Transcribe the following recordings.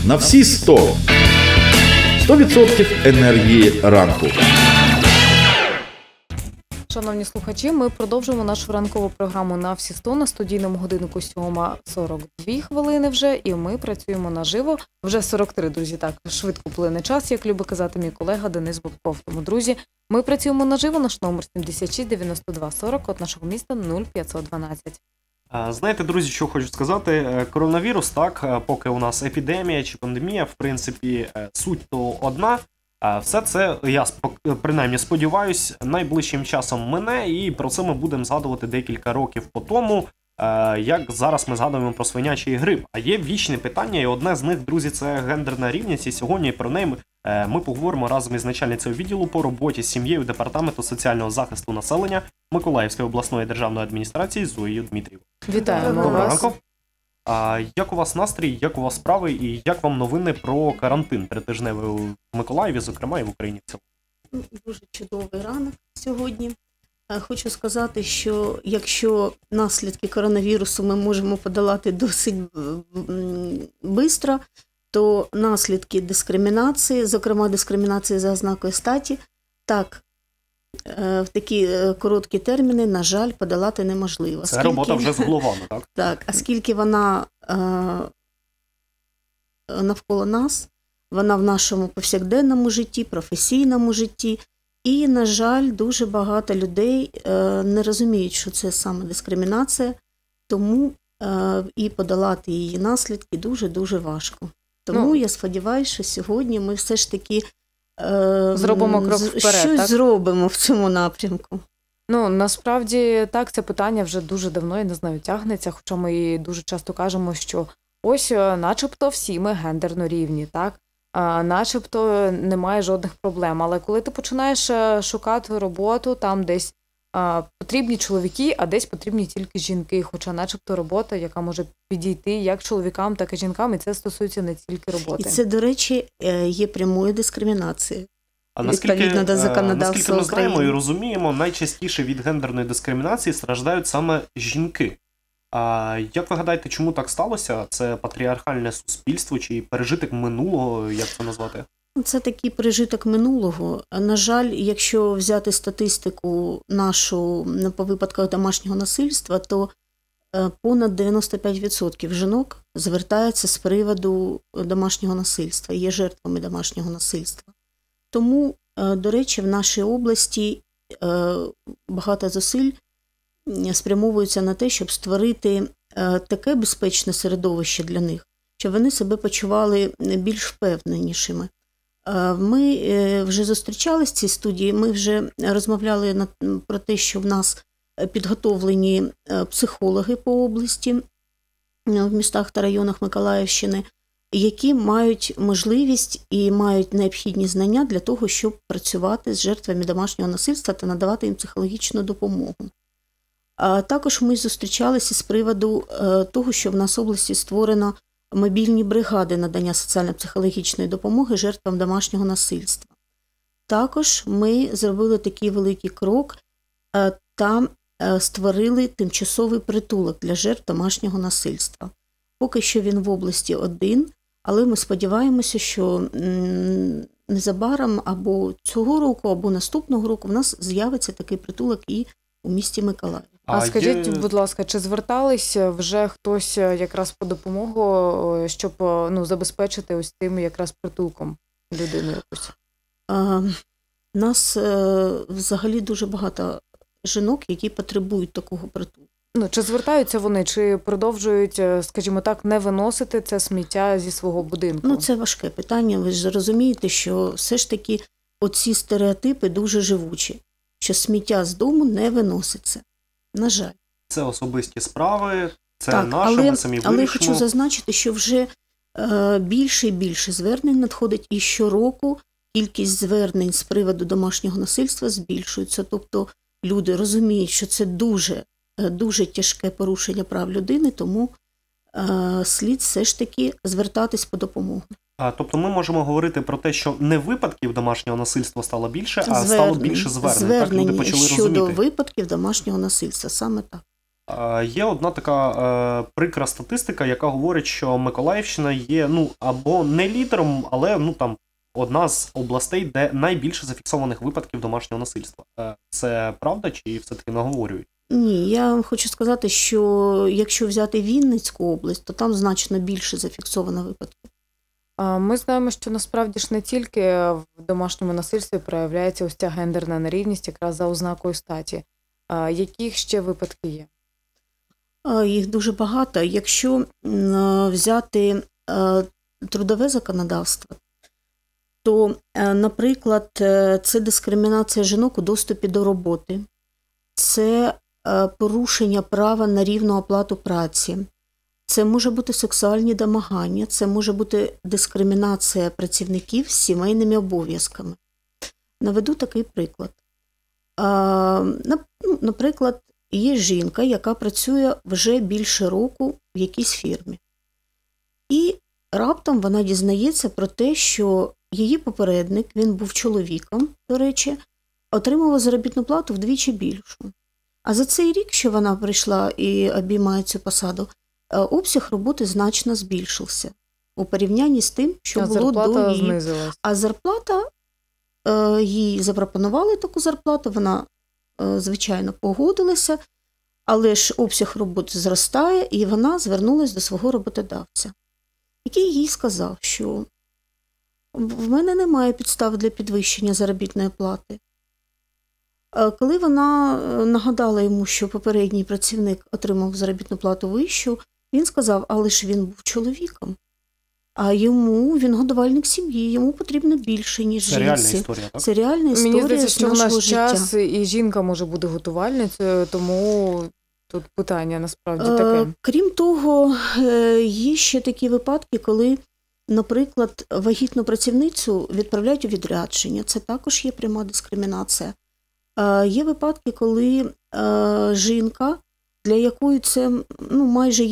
На всі 100. 100% енергії ранку. Шановні слухачі, ми продовжуємо нашу ранкову програму «На всі 100» на студійному годиннику 7:42 хвилини вже, і ми працюємо наживо. Вже 43, друзі, так, швидко плине час, як любить казати мій колега Денис Бобков. Тому, друзі, ми працюємо наживо, наш номер 76 92 40, код нашого міста 0512. Знаєте, друзі, що хочу сказати, коронавірус, так, поки у нас епідемія чи пандемія, в принципі, суть то одна. Все це, я принаймні сподіваюсь, найближчим часом мине, і про це ми будемо згадувати декілька років по тому, як зараз ми згадуємо про свинячий грип. А є вічне питання, і одне з них, друзі, це гендерна рівність, і сьогодні про неї ми поговоримо разом із начальницею відділу по роботі з сім'єю Департаменту соціального захисту населення Миколаївської обласної державної адміністрації Зоєю Дмитрієвою. Вітаємо вас. Як у вас настрій, як у вас справи і як вам новини про карантин тритижневий в Миколаєві, зокрема, і в Україні в цілому? Дуже чудовий ранок сьогодні. Хочу сказати, що якщо наслідки коронавірусу ми можемо подолати досить швидко, то наслідки дискримінації, зокрема дискримінації за ознакою статі, так, в такі короткі терміни, на жаль, подолати неможливо. Це робота вже з головами, так? Так, оскільки вона навколо нас, вона в нашому повсякденному житті, професійному житті, і, на жаль, дуже багато людей не розуміють, що це саме дискримінація, тому і подолати її наслідки дуже-дуже важко. Тому я сподіваюся, що сьогодні ми все ж таки зробимо крок вперед, щось так? Зробимо в цьому напрямку. Насправді, так, це питання вже дуже давно, я не знаю, тягнеться, хоча ми дуже часто кажемо, що ось начебто всі ми гендерно рівні, так? Начебто немає жодних проблем. Але коли ти починаєш шукати роботу, там десь потрібні чоловіки, а десь потрібні тільки жінки. Хоча начебто робота, яка може підійти як чоловікам, так і жінкам, і це стосується не тільки роботи. І це, до речі, є прямою дискримінацією. А наскільки ми знаємо і розуміємо, найчастіше від гендерної дискримінації страждають саме жінки. Як ви гадаєте, чому так сталося? Це патріархальне суспільство чи пережиток минулого, як це назвати? Це такий пережиток минулого. На жаль, якщо взяти статистику нашу по випадках домашнього насильства, то понад 95% жінок звертаються з приводу домашнього насильства, є жертвами домашнього насильства. Тому, до речі, в нашій області багато зусиль спрямовуються на те, щоб створити таке безпечне середовище для них, щоб вони себе почували більш впевненішими. Ми вже зустрічалися в цій студії, ми вже розмовляли про те, що в нас підготовлені психологи по області, в містах та районах Миколаївщини, які мають можливість і мають необхідні знання для того, щоб працювати з жертвами домашнього насильства та надавати їм психологічну допомогу. А також ми зустрічалися з приводу того, що в нас в області створено мобільні бригади надання соціально-психологічної допомоги жертвам домашнього насильства. Також ми зробили такий великий крок та створили тимчасовий притулок для жертв домашнього насильства. Поки що він в області один, але ми сподіваємося, що незабаром або цього року, або наступного року в нас з'явиться такий притулок і у місті Миколаїв. А скажіть, будь ласка, чи звертались вже хтось якраз по допомогу, щоб забезпечити ось тим якраз притулком людину якусь? Нас взагалі дуже багато жінок, які потребують такого притулку. Чи звертаються вони, чи продовжують, скажімо так, не виносити це сміття зі свого будинку? Це важке питання. Ви ж розумієте, що все ж таки оці стереотипи дуже живучі, що сміття з дому не виноситься. На жаль. Це особисті справи, це так, наше, ми самі вирішимо. Але хочу зазначити, що вже більше і більше звернень надходить, і щороку кількість звернень з приводу домашнього насильства збільшується. Тобто люди розуміють, що це дуже тяжке порушення прав людини, тому слід все ж таки звертатись по допомогу. Тобто ми можемо говорити про те, що не випадків домашнього насильства стало більше, а стало більше звернень. Так люди почали щодо розуміти. Випадків домашнього насильства, саме так. Є одна така прикра статистика, яка говорить, що Миколаївщина є, або не лідером, але, там, одна з областей, де найбільше зафіксованих випадків домашнього насильства. Це правда чи все-таки наговорюють? Ні, я хочу сказати, що якщо взяти Вінницьку область, то там значно більше зафіксовано випадків. Ми знаємо, що насправді ж не тільки в домашньому насильстві проявляється ось ця гендерна нерівність якраз за ознакою статі. Яких ще випадки є? Їх дуже багато. Якщо взяти трудове законодавство, то, наприклад, це дискримінація жінок у доступі до роботи, це порушення права на рівну оплату праці, це може бути сексуальні домагання, це може бути дискримінація працівників з сімейними обов'язками. Наведу такий приклад. Наприклад, є жінка, яка працює вже більше року в якійсь фірмі. І раптом вона дізнається про те, що її попередник, він був чоловіком, до речі, отримував заробітну плату вдвічі більшу. А за цей рік, що вона прийшла і обіймає цю посаду, обсяг роботи значно збільшився у порівнянні з тим, що було до її. Знизилась. А зарплата, їй запропонували таку зарплату, вона, звичайно, погодилася, але ж обсяг роботи зростає, і вона звернулася до свого роботодавця, який їй сказав, що в мене немає підстав для підвищення заробітної плати. Коли вона нагадала йому, що попередній працівник отримав заробітну плату вищу, він сказав, але ж він був чоловіком, а він годувальник сім'ї, йому потрібно більше, ніж жінці. Це реальна історія, так? Це реальна історія. Мені здається, що в нашого наш життя. час і жінка може бути готувальницею, тому тут питання насправді таке. Крім того, є ще такі випадки, коли, наприклад, вагітну працівницю відправляють у відрядження. Це також є пряма дискримінація. Є випадки, коли жінка, для якої це майже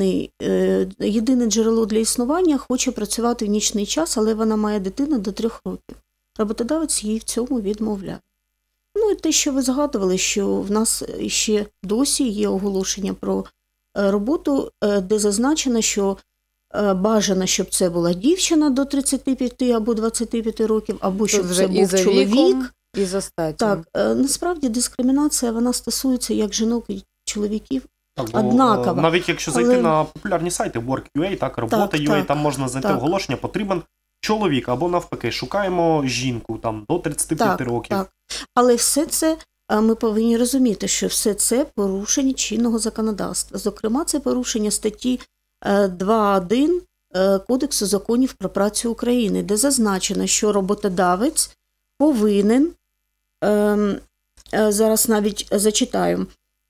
єдине джерело для існування, хоче працювати в нічний час, але вона має дитину до 3 років. Роботодавець їй в цьому відмовляє. І те, що ви згадували, що в нас ще досі є оголошення про роботу, де зазначено, що бажано, щоб це була дівчина до 35 або 25 років, або щоб це був чоловік. І за статтю. Так, насправді дискримінація, вона стосується як жінок і чоловіків Так, однаково. Навіть якщо зайти на популярні сайти Work.ua, так, робота.ua, там можна знайти оголошення, потрібен чоловік, або навпаки, шукаємо жінку там до 35 років. Так. Але все це, ми повинні розуміти, що все це порушення чинного законодавства. Зокрема, це порушення статті 2.1 Кодексу законів про працю України, де зазначено, що роботодавець повинен, зараз навіть зачитаю,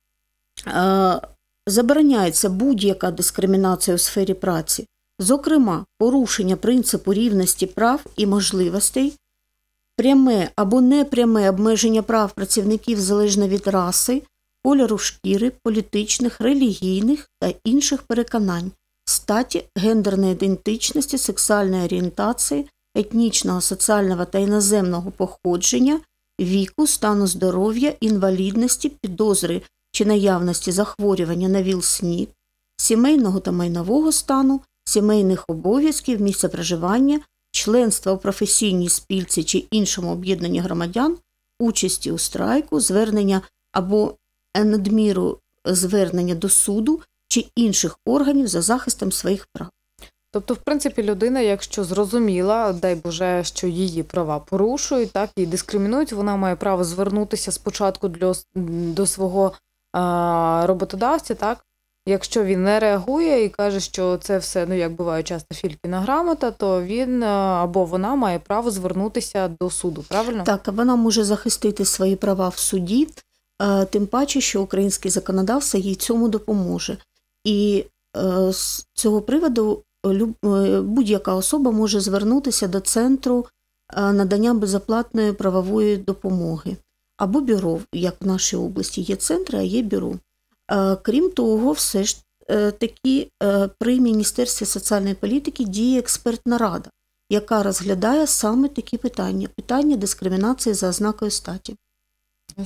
забороняється будь-яка дискримінація у сфері праці, зокрема, порушення принципу рівності прав і можливостей, пряме або непряме обмеження прав працівників залежно від раси, кольору шкіри, політичних, релігійних та інших переконань, статі, гендерної ідентичності, сексуальної орієнтації, етнічного, соціального та іноземного походження, віку, стану здоров'я, інвалідності, підозри чи наявності захворювання на ВІЛ-СНІД, сімейного та майнового стану, сімейних обов'язків, місця проживання, членства у професійній спілці чи іншому об'єднанні громадян, участі у страйку, звернення або надміру звернення до суду чи інших органів за захистом своїх прав. Тобто, в принципі, людина, якщо зрозуміла, дай Боже, що її права порушують, так, її дискримінують, вона має право звернутися спочатку до свого роботодавця, так? Якщо він не реагує і каже, що це все, як буває часто Фількіна грамота, то він або вона має право звернутися до суду, правильно? Так, вона може захистити свої права в суді, тим паче, що українське законодавство їй цьому допоможе. І з цього приводу будь-яка особа може звернутися до Центру надання безоплатної правової допомоги. Або бюро, як в нашій області є центри, а є бюро. Крім того, все ж таки при Міністерстві соціальної політики діє експертна рада, яка розглядає саме такі питання дискримінації за ознакою статі.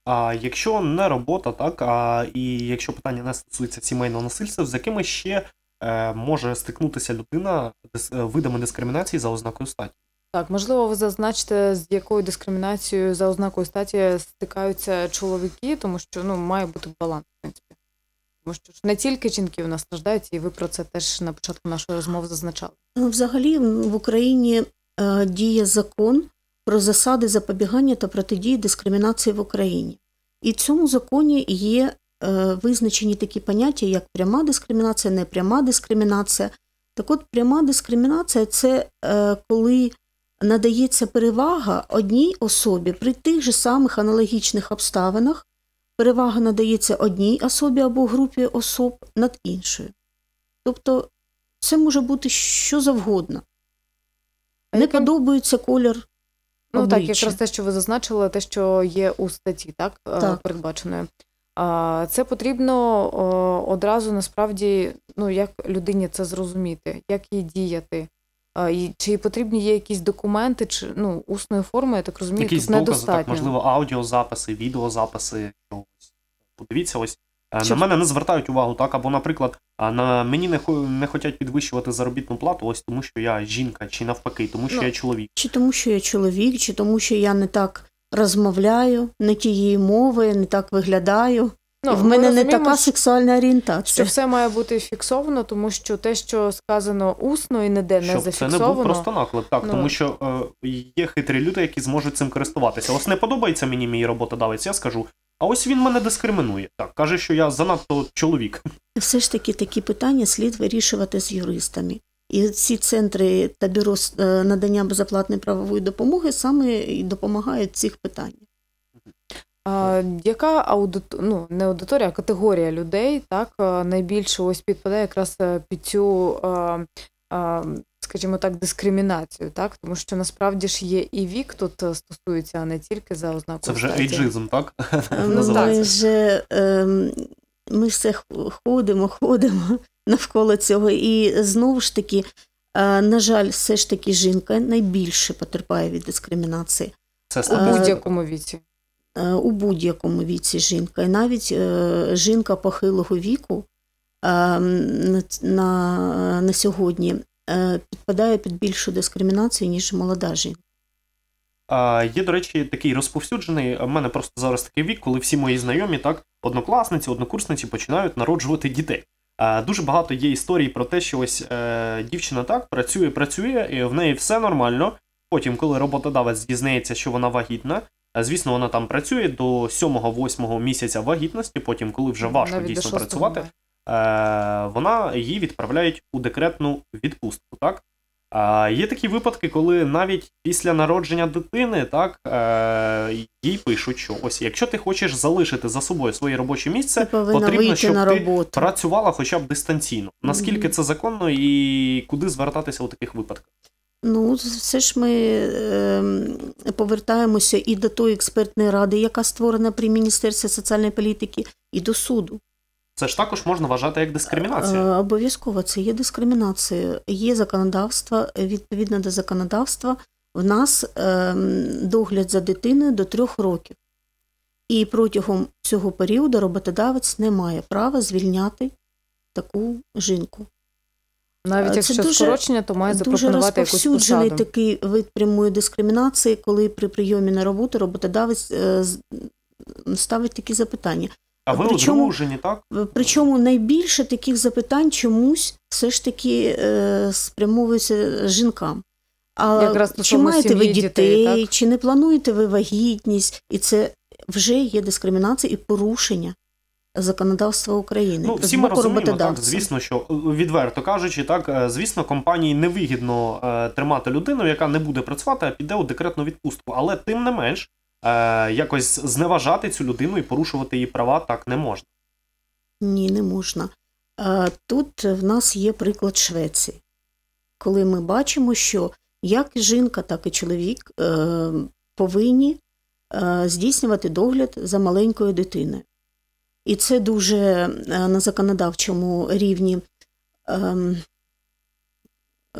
А якщо не робота, так, і якщо питання не стосується сімейного насильства, з якими ще може стикнутися людина видами дискримінації за ознакою статі? Так, можливо, ви зазначите, з якою дискримінацією за ознакою статі стикаються чоловіки, тому що має бути баланс, в принципі. Тому що не тільки жінки в нас страждають, і ви про це теж на початку нашої розмови зазначали. Взагалі в Україні діє закон про засади запобігання та протидії дискримінації в Україні. І в цьому законі є визначені такі поняття, як пряма дискримінація, непряма дискримінація. Так от, пряма дискримінація – це коли надається перевага одній особі при тих же самих аналогічних обставинах, перевага надається одній особі або групі особ над іншою. Тобто це може бути що завгодно. Не подобається колір обличчя. Так, якраз те, що ви зазначили, те, що є у статті, так. Передбаченою. Це потрібно одразу, насправді, як людині це зрозуміти, як їй діяти. Чи потрібні є якісь документи, чи усної форми, я так розумію, якісь тут недостатньо. Докази, так, можливо, аудіозаписи, відеозаписи. Подивіться, ось на мене не звертають увагу, так, або, наприклад, мені не хочуть підвищувати заробітну плату, ось тому, що я жінка, чи навпаки, тому що я чоловік. Чи тому, що я чоловік, чи тому, що я не так розмовляю, не тієї мови, не так виглядаю. В мене не така сексуальна орієнтація. Що все має бути фіксовано, тому що те, що сказано усно і ніде не зафіксовано. Щоб це не був просто наклеп, так, тому що є хитрі люди, які зможуть цим користуватися. Ось не подобається мені мій роботодавець, я скажу, а ось він мене дискримінує. Так, каже, що я занадто чоловік. Все ж таки такі питання слід вирішувати з юристами. І ці центри та бюро надання безоплатної правової допомоги саме і допомагають в цих питаннях. Яка не аудиторія, а категорія людей, так, найбільше ось підпадає якраз під цю, скажімо так, дискримінацію, так? Тому що насправді ж є і вік тут стосується, а не тільки за ознакою статі. Це вже ейджизм, так? Ми все ходимо навколо цього. І знову ж таки, на жаль, все ж таки жінка найбільше потерпає від дискримінації. Це у будь-якому віці. У будь-якому віці жінка. І навіть жінка похилого віку на сьогодні підпадає під більшу дискримінацію, ніж молода жінка. Є, до речі, такий розповсюджений, в мене просто зараз такий вік, коли всі мої знайомі, так, однокласниці, однокурсниці починають народжувати дітей. Дуже багато є історій про те, що ось дівчина так працює, і в неї все нормально. Потім, коли роботодавець дізнається, що вона вагітна, звісно, вона там працює до 7-8 місяця вагітності, потім, коли вже важко дійсно працювати, вона її відправляють у декретну відпустку, так? Є такі випадки, коли навіть після народження дитини, так, їй пишуть, що ось, якщо ти хочеш залишити за собою своє робоче місце, потрібно, щоб ти працювала хоча б дистанційно. Наскільки це законно і куди звертатися у таких випадках? Все ж ми повертаємося і до тої експертної ради, яка створена при Міністерстві соціальної політики, і до суду. Це ж також можна вважати як дискримінація? Обов'язково, це є дискримінація. Є законодавство, відповідно до законодавства, в нас догляд за дитиною до 3 років. І протягом цього періоду роботодавець не має права звільняти таку жінку. Навіть якщо скорочення, то має запропонувати якусь посаду. Дуже розповсюджений такий вид прямої дискримінації, коли при прийомі на роботу роботодавець ставить такі запитання. А ви одружені, так? Причому найбільше таких запитань чомусь все ж таки спрямовуються жінкам. Чи маєте ви дітей, чи не плануєте ви вагітність? І це вже є дискримінація і порушення законодавства України. Всі ми розуміємо, так, звісно, що, відверто кажучи, так, звісно, компанії невигідно тримати людину, яка не буде працювати, а піде у декретну відпустку. Але тим не менш, якось зневажати цю людину і порушувати її права так не можна. Ні, не можна. Тут в нас є приклад Швеції, коли ми бачимо, що як жінка, так і чоловік повинні здійснювати догляд за маленькою дитиною. І це дуже на законодавчому рівні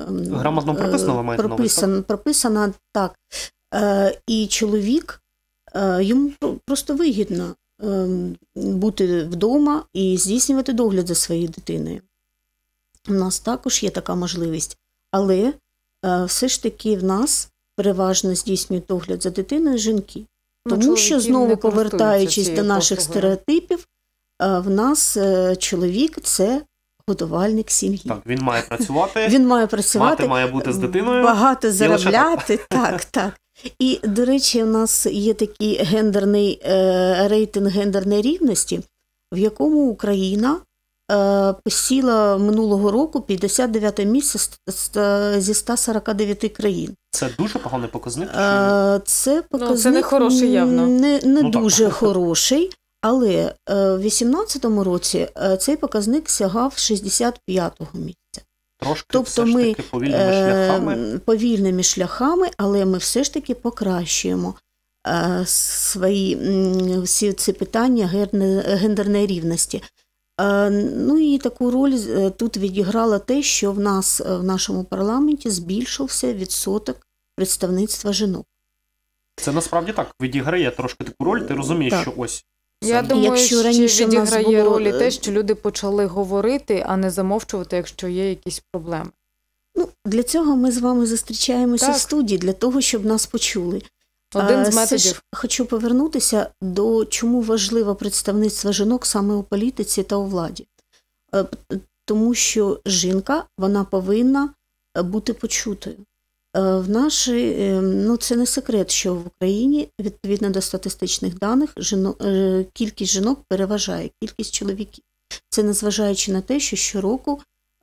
грамотно прописано, ви маєте на увазі? Прописано, так. І чоловік йому просто вигідно бути вдома і здійснювати догляд за своєю дитиною. У нас також є така можливість, але все ж таки в нас переважно здійснюють догляд за дитиною жінки. Тому що, знову повертаючись до наших стереотипів, в нас чоловік – це годувальник сім'ї. Так, він має працювати, мати має бути з дитиною. Багато заробляти, так. І, до речі, у нас є такий рейтинг гендерної рівності, в якому Україна посіла минулого року 59 місце зі 149 країн. Це дуже поганий показник? Це показник це не хороший явно. Не дуже хороший, але в 2018 році цей показник сягав 65-го місця. Трошки тобто все ж таки повільними шляхами, але ми все ж таки покращуємо всі ці питання гендерної рівності. Ну і таку роль тут відіграло те, що в нас в нашому парламенті збільшився відсоток представництва жінок. Це насправді так, відіграє трошки таку роль, ти розумієш, так. що ось. Я думаю, якщо раніше що відіграє було... роль те, що люди почали говорити, а не замовчувати, якщо є якісь проблеми. Ну, для цього ми з вами зустрічаємося так. в студії, для того, щоб нас почули. Один з методів. Хочу повернутися до чому важливо представництво жінок саме у політиці та у владі. Тому що жінка, вона повинна бути почутою. Це не секрет, що в Україні, відповідно до статистичних даних, кількість жінок переважає кількість чоловіків. Це незважаючи на те, що щороку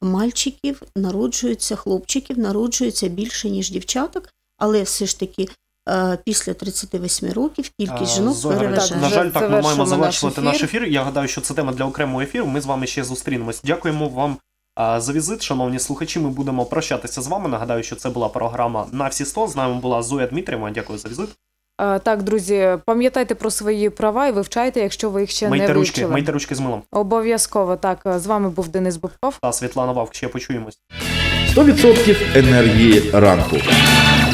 хлопчиків народжується більше, ніж дівчаток, але все ж таки після 38 років кількість жінок переважає. На жаль, так, ми маємо завершувати наш ефір. Я гадаю, що це тема для окремого ефіру. Ми з вами ще зустрінемось. Дякуємо вам за візит, шановні слухачі. Ми будемо прощатися з вами. Нагадаю, що це була програма «На всі 100». З нами була Зоя Дмитрієва. Дякую за візит. Так, друзі, пам'ятайте про свої права і вивчайте, якщо ви їх ще не вивчили. Мийте ручки з милом. Обов'язково, так. З вами був Денис Бобков. Та Світлана Вавк. Ще почуємось. 100% енергії ранку.